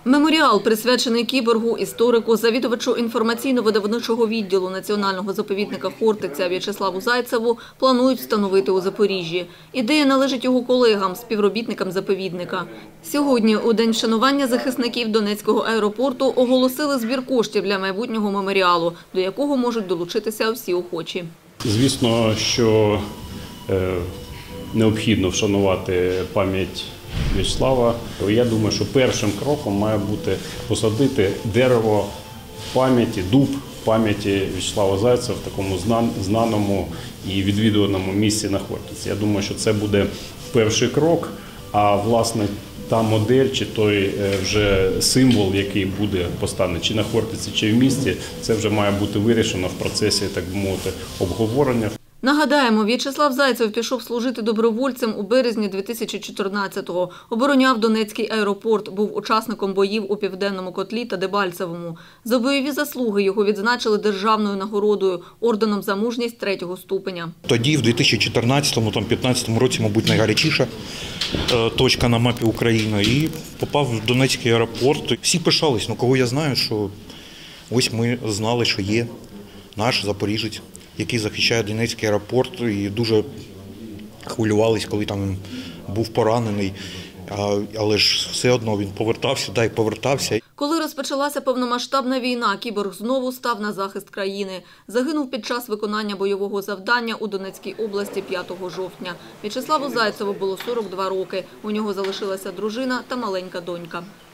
Меморіал, присвячений кіборгу, історику, завідувачу інформаційно-видавничого відділу Національного заповідника «Хортиця» В'ячеславу Зайцеву планують встановити у Запоріжжі. Ідея належить його колегам, співробітникам заповідника. Сьогодні, у день вшанування захисників Донецького аеропорту, оголосили збір коштів для майбутнього меморіалу, до якого можуть долучитися всі охочі. Звісно, що необхідно вшанувати пам'ять В'ячеслава. Я думаю, що першим кроком має бути посадити дерево пам'яті, дуб пам'яті В'ячеслава Зайцева в такому знаному і відвідуваному місці на Хортиці. Я думаю, що це буде перший крок, а власне та модель чи той вже символ, який буде поставлений чи на Хортиці, чи в місті, це вже має бути вирішено в процесі, так би мовити, обговорення. Нагадаємо, В'ячеслав Зайцев пішов служити добровольцем у березні 2014-го. Обороняв Донецький аеропорт, був учасником боїв у Південному Котлі та Дебальцевому. За бойові заслуги його відзначили державною нагородою – орденом за мужність 3-го ступеня. Тоді, в 2014-2015 році, мабуть, найгарячіша точка на мапі України. І попав в Донецький аеропорт. Всі пишались, кого я знаю, що ось ми знали, що є наш запоріжець, який захищає Донецький аеропорт, і дуже хвилювались, коли там був поранений. Але ж все одно він повертався, повертався. Коли розпочалася повномасштабна війна, кіборг знову став на захист країни. Загинув під час виконання бойового завдання у Донецькій області 5 жовтня. В'ячеславу Зайцеву було 42 роки. У нього залишилася дружина та маленька донька.